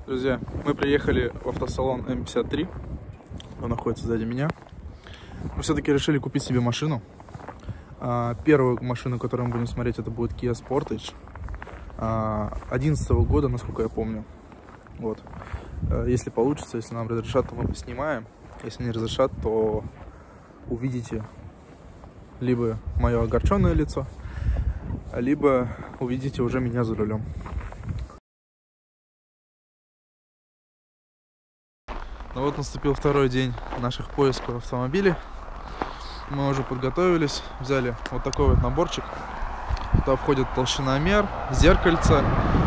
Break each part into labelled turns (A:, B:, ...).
A: Друзья, мы приехали в автосалон М53. Он находится сзади меня. Мы все-таки решили купить себе машину. Первую машину, которую мы будем смотреть, это будет Kia Sportage 2011 года, насколько я помню. Вот. Если получится, если нам разрешат, то мы поснимаем. Если не разрешат, то увидите либо мое огорченное лицо, либо увидите уже меня за рулем. Ну вот наступил второй день наших поисков автомобилей. Мы уже подготовились, взяли вот такой вот наборчик. Туда входит толщиномер, зеркальце,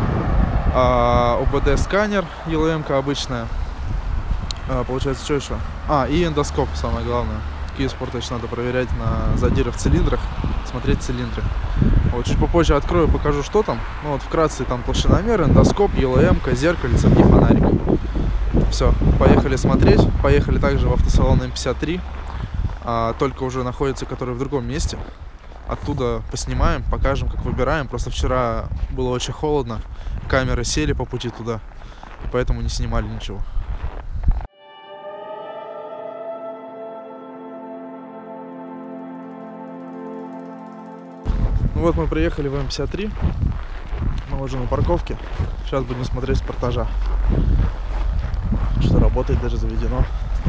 A: ОБД-сканер, ЕЛМ-ка обычная. Получается, что еще? И эндоскоп, самое главное. Kia Sportage надо проверять на задиры в цилиндрах, смотреть цилиндры. Вот чуть попозже открою, покажу, что там. Ну вот вкратце там толщиномер, эндоскоп, ЕЛМ-ка, зеркальце и фонарик. Все, поехали смотреть. Поехали также в автосалон М53, только уже находится, который в другом месте. Оттуда поснимаем, покажем, как выбираем. Просто вчера было очень холодно, камеры сели по пути туда, поэтому не снимали ничего. Ну вот мы приехали в М53. Мы уже на парковке. Сейчас будем смотреть Спортажа. Что работает, даже заведено.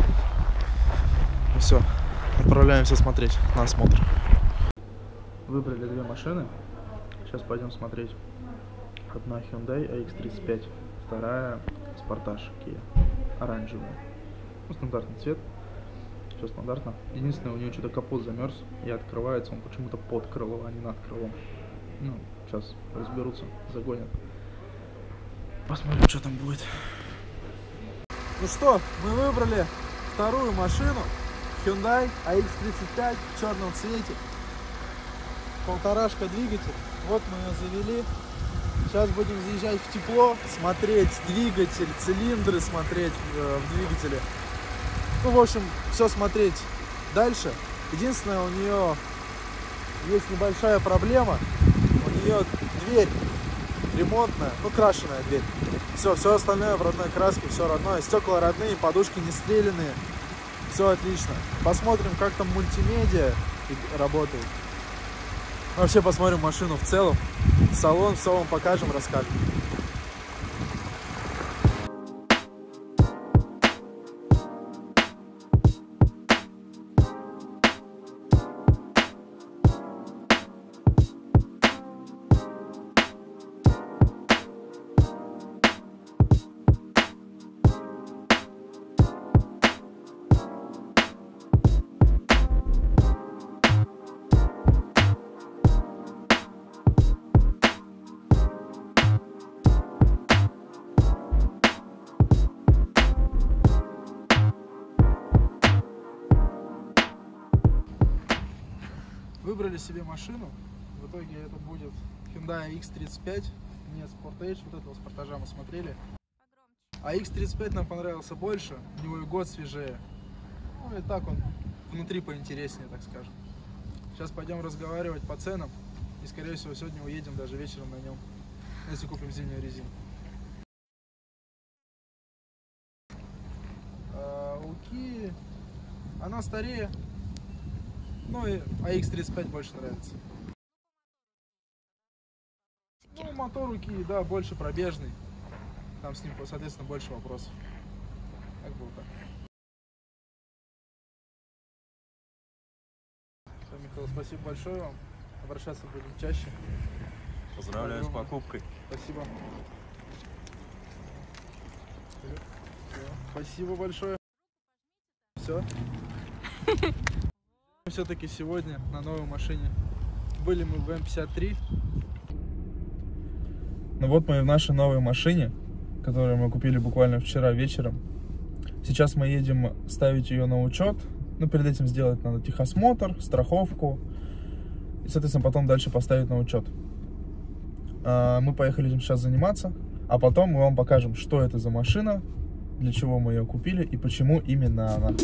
A: Все, отправляемся смотреть на осмотр. Выбрали две машины. Сейчас пойдем смотреть. Одна Hyundai AX35, вторая Sportage Kia, оранжевая. Ну, стандартный цвет. Все стандартно. Единственное, у нее что-то капот замерз и открывается он почему-то под крылом, а не над крылом. Ну, сейчас разберутся, загонят. Посмотрим, что там будет. Ну что, мы выбрали вторую машину. Hyundai AX35 в черном цвете. Полторашка двигатель. Вот мы ее завели. Сейчас будем заезжать в тепло, смотреть двигатель, цилиндры смотреть в двигателе. Ну, в общем, все смотреть дальше. Единственное, у нее есть небольшая проблема. У нее дверь ремонтная, ну, крашеная дверь. Все остальное в родной краске, все родное. Стекла родные, подушки не стрелянные. Все отлично. Посмотрим, как там мультимедиа работает. Вообще посмотрим машину в целом. Салон, все вам покажем, расскажем. Выбрали себе машину. В итоге это будет Hyundai X35, не Sportage. Вот этого Спортажа мы смотрели. А X35 нам понравился больше. У него и год свежее. Ну и так он внутри поинтереснее, так скажем. Сейчас пойдем разговаривать по ценам. И скорее всего сегодня уедем даже вечером на нем, если купим зимнюю резину. У Kia она старее. Ну и AX35 больше нравится. Ну, мотор у Kia, да, больше пробежный. Там с ним, соответственно, больше вопросов. Как бы вот так. Все, Михаил, спасибо большое вам. Обращаться будем чаще.
B: Поздравляю с покупкой.
A: Спасибо. Спасибо большое. Все. Все-таки сегодня на новой машине. Были мы в М53. Ну вот мы и в нашей новой машине, которую мы купили буквально вчера вечером. Сейчас мы едем ставить ее на учет. Ну, перед этим сделать надо техосмотр, страховку. И, соответственно, потом дальше поставить на учет. Мы поехали этим сейчас заниматься. А потом мы вам покажем, что это за машина, для чего мы ее купили и почему именно она.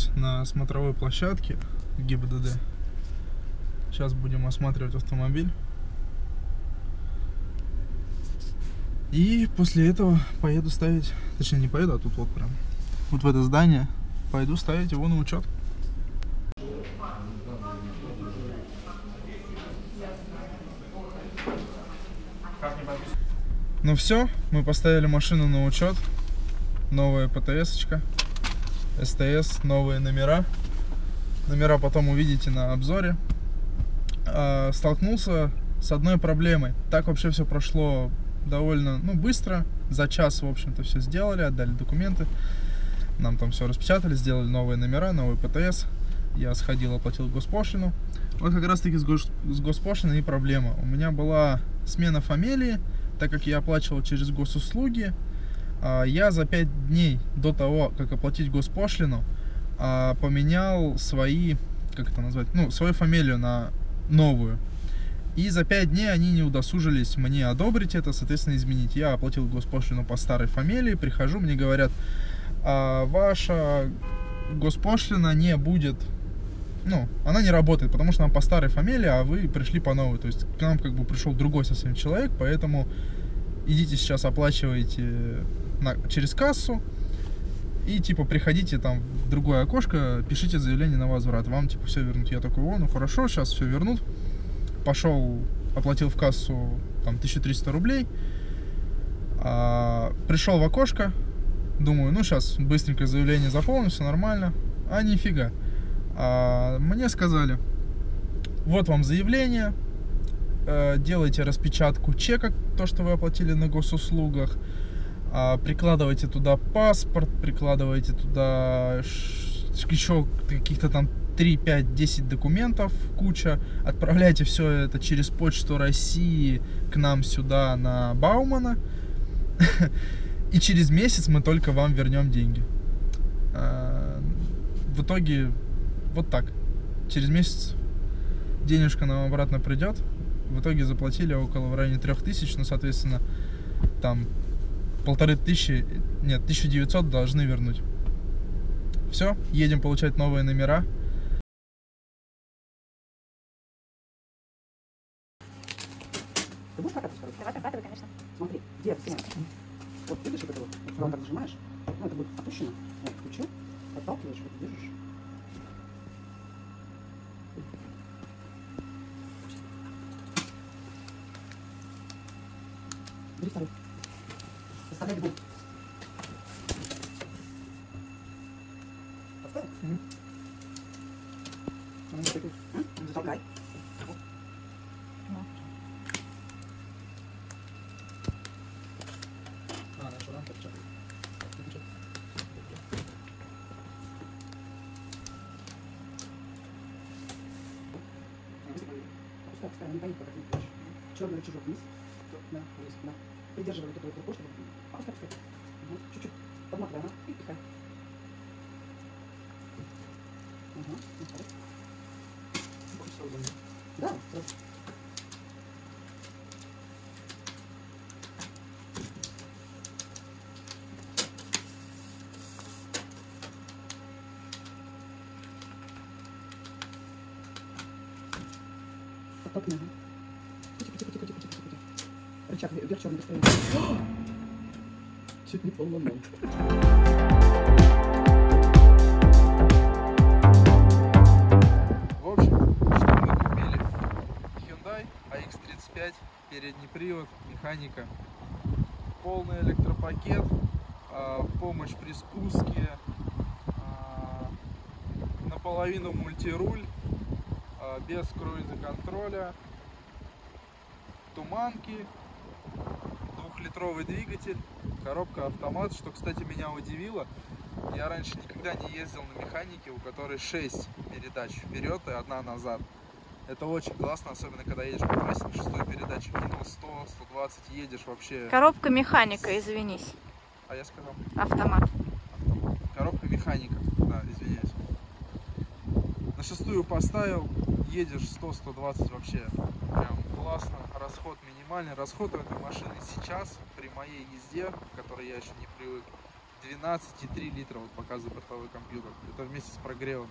A: здесь на смотровой площадке ГИБДД. Сейчас будем осматривать автомобиль. И после этого поеду ставить, точнее не поеду, а тут вот прям, вот в это здание пойду ставить его на учет. Ну все, мы поставили машину на учет. Новая ПТС-очка, СТС, новые номера. Номера потом увидите на обзоре. Столкнулся с одной проблемой. Так вообще все прошло довольно быстро. За час, в общем-то, все сделали, отдали документы. Нам там все распечатали, сделали новые номера, новый ПТС. Я сходил, оплатил госпошлину. Вот как раз таки с госпошлиной и проблема. У меня была смена фамилии, так как я оплачивал через госуслуги. Я за 5 дней до того, как оплатить госпошлину, поменял свои, как это назвать, свою фамилию на новую. И за 5 дней они не удосужились мне одобрить это, соответственно, изменить. Я оплатил госпошлину по старой фамилии, прихожу, мне говорят, ваша госпошлина не будет, она не работает, потому что нам по старой фамилии, а вы пришли по новой. То есть к нам как бы пришел другой совсем человек, поэтому идите сейчас оплачивайте через кассу и типа приходите там в другое окошко, пишите заявление на возврат, вам типа все вернут. Я такой, хорошо, сейчас все вернут. Пошел, оплатил в кассу там 1300 рублей, пришел в окошко, думаю, сейчас быстренько заявление заполню, все нормально, нифига. Мне сказали, вот вам заявление, делайте распечатку чека, то, что вы оплатили на госуслугах, прикладывайте туда паспорт, прикладывайте туда еще каких-то там 3, 5, 10 документов, куча, отправляйте все это через Почту России к нам сюда на Баумана, и через месяц мы только вам вернем деньги. В итоге вот так, через месяц денежка нам обратно придет. В итоге заплатили около в районе 3000, соответственно, там 1900 должны вернуть. Все, едем получать новые номера.
C: Ты будешь прокатывать, короче?
D: Давай прокатывай, конечно.
C: Смотри, где цемент? Вот видишь вот это вот? Вот так нажимаешь, это будет опущено. Вот, включил, отталкиваешь, вот держишь. Бери второй. Заставляй бегом. Поставил? Затолкай.
A: Наша рамка отчетливая.
C: Опускай, не поедет, пока ты не включишь. Черный рычажок вниз. Да, вниз, да. Придерживай вот эту вот рукой, чтобы... Опускай. Чуть-чуть подматывай, и пихай. Да, сразу. Оттолкни. Тихо. Рычаг вверх черный быстрее. Чуть не поломал.
A: В общем, что мы купили? Hyundai AX35, передний привод, механика, полный электропакет, помощь при спуске, наполовину мультируль, без круиз-контроля, туманки, 2-литровый двигатель, коробка автомат, что, кстати, меня удивило. Я раньше никогда не ездил на механике, у которой 6 передач вперед и 1 назад. Это очень классно, особенно когда едешь по трассе на 6-й передаче, кинул 100, 120, едешь вообще.
D: Коробка механика, извинись.
A: А я сказал?
D: Автомат.
A: Коробка механика, да, извиняюсь. На 6-ю поставил, едешь 100-120 вообще. Прям классно, расход минимальный. Расход у этой машины сейчас, при моей езде, к которой я еще не привык, 12,3 литра, вот показывает бортовой компьютер. Это вместе с прогревами.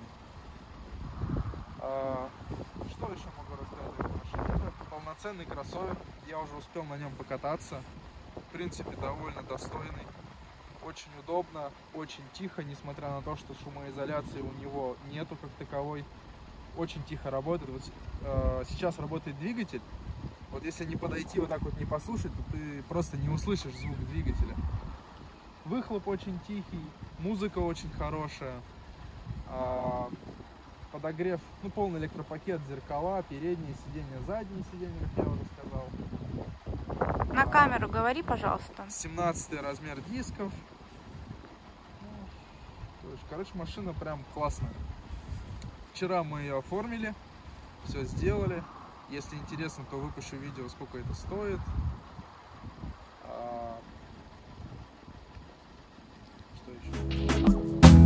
A: Что еще могу рассказать о этой машине? Это полноценный кроссовер. Я уже успел на нем покататься. В принципе, довольно достойный. Очень удобно, очень тихо, несмотря на то, что шумоизоляции у него нету как таковой. Очень тихо работает. Вот сейчас работает двигатель. Вот если не подойти, вот так вот не послушать, то ты просто не услышишь звук двигателя. Выхлоп очень тихий, музыка очень хорошая. Подогрев, ну, полный электропакет, зеркала, передние сиденья, задние сиденья, как я уже сказал.
D: На камеру говори, пожалуйста.
A: 17 размер дисков. Короче, машина прям классная. Вчера мы ее оформили, все сделали. Если интересно, то выпущу видео, сколько это стоит. Что еще?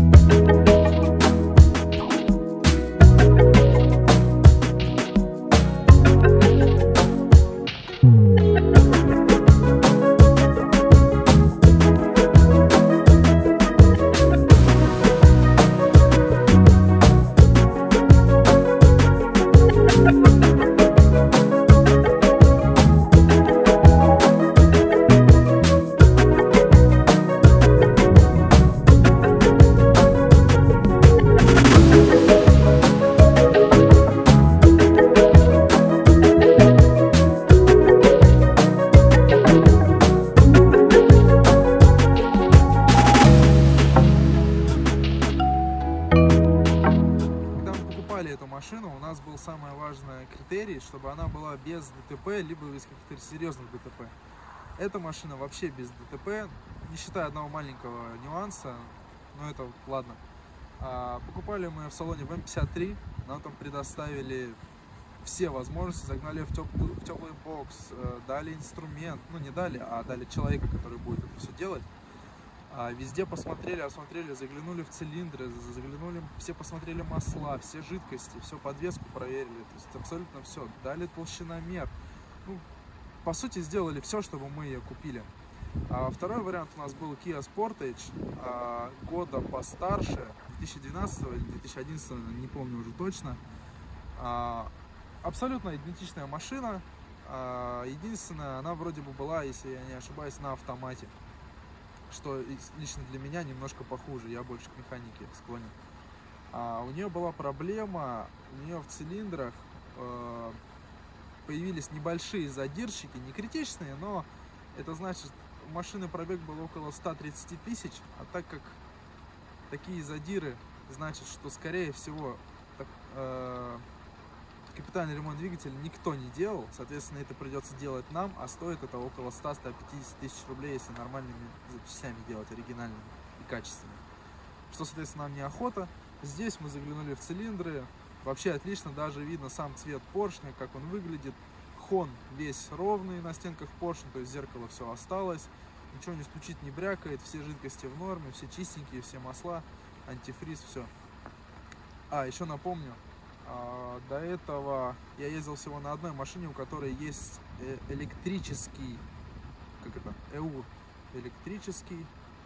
A: Эту машину, у нас был самый важный критерий, чтобы она была без ДТП, либо без каких-то серьезных ДТП. Эта машина вообще без ДТП, не считая одного маленького нюанса, но это ладно. Покупали мы в салоне в М53, нам там предоставили все возможности, загнали в теплый бокс, дали инструмент, ну не дали, а дали человека, который будет это все делать. Везде посмотрели, осмотрели, заглянули в цилиндры, заглянули, все посмотрели масла, все жидкости, все подвеску проверили, то есть абсолютно все. Дали толщиномер. Ну, по сути, сделали все, чтобы мы ее купили. Второй вариант у нас был Kia Sportage, года постарше, 2012 или 2011, не помню уже точно. Абсолютно идентичная машина. Единственное, она вроде бы была, если я не ошибаюсь, на автомате. Что лично для меня немножко похуже, я больше к механике склонен. У нее была проблема, у нее в цилиндрах появились небольшие задирчики, не критичные, но это значит, у машины пробег был около 130 тысяч, а так как такие задиры, значит, что скорее всего капитальный ремонт двигателя никто не делал, соответственно, это придется делать нам, а стоит это около 100-150 тысяч рублей, если нормальными запчастями делать, оригинальными и качественными. Что, соответственно, нам неохота. Здесь мы заглянули в цилиндры, вообще отлично, даже видно сам цвет поршня, как он выглядит. Хон весь ровный на стенках поршня, то есть зеркало все осталось, ничего не стучит, не брякает, все жидкости в норме, все чистенькие, все масла, антифриз, все. Еще напомню, до этого я ездил всего на одной машине, у которой есть электрический, как это, ЭУ, электрический,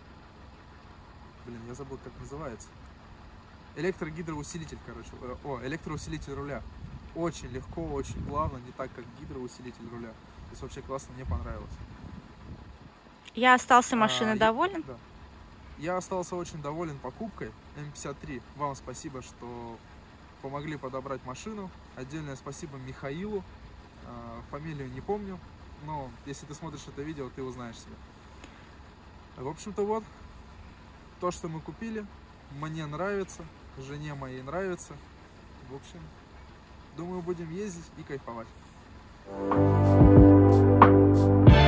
A: я забыл, как называется, электрогидроусилитель, короче, электроусилитель руля. Очень легко, очень плавно, не так, как гидроусилитель руля. То есть вообще классно, мне понравилось.
D: Я остался машиной доволен?
A: Да. Я остался очень доволен покупкой М53. Вам спасибо, что помогли подобрать машину. Отдельное спасибо Михаилу. Фамилию не помню, но если ты смотришь это видео, ты узнаешь себя. В общем-то, вот то, что мы купили, мне нравится, жене моей нравится. В общем, думаю, будем ездить и кайфовать.